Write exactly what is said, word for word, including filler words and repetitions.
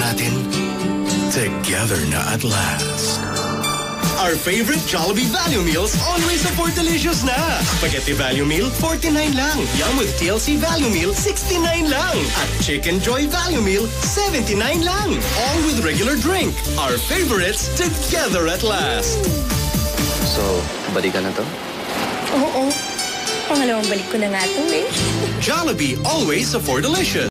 natin, together na at last. Our favorite Jollibee value meals always afford delicious na. Spaghetti value meal, forty-nine lang. Yum with T L C value meal, sixty-nine lang. At Chicken Joy value meal, seventy-nine lang. All with regular drink. Our favorites together at last. So, balikan na to? Oo. Pangalawang balik ko na nga to eh. Jollibee, always afford delicious.